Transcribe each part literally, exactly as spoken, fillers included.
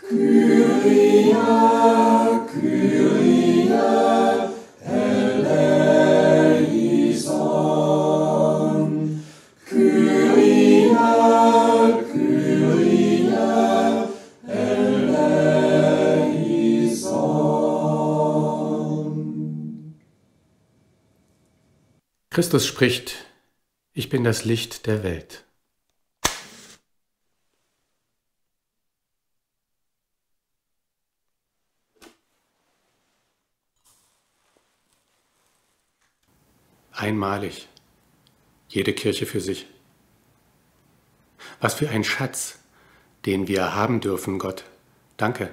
Kyrie, Kyrie, eleison. Kyrie, Kyrie, eleison. Christus spricht: Ich bin das Licht der Welt. Einmalig, jede Kirche für sich. Was für ein Schatz, den wir haben dürfen, Gott. Danke.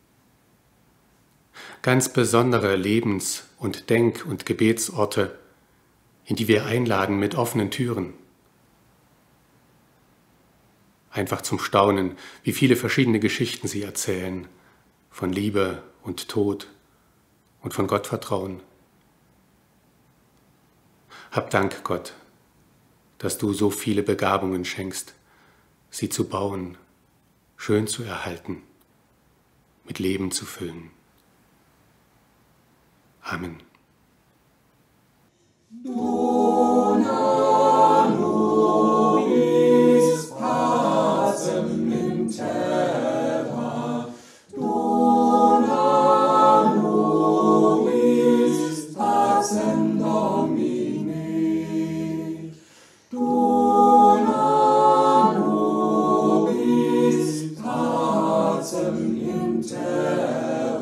Ganz besondere Lebens- und Denk- und Gebetsorte, in die wir einladen mit offenen Türen. Einfach zum Staunen, wie viele verschiedene Geschichten sie erzählen, von Liebe und Tod und von Gottvertrauen. Hab Dank, Gott, dass du so viele Begabungen schenkst, sie zu bauen, schön zu erhalten, mit Leben zu füllen. Amen. Dona nobis pacem in terra, dona nobis pacem Domini, dona nobis pacem in terra.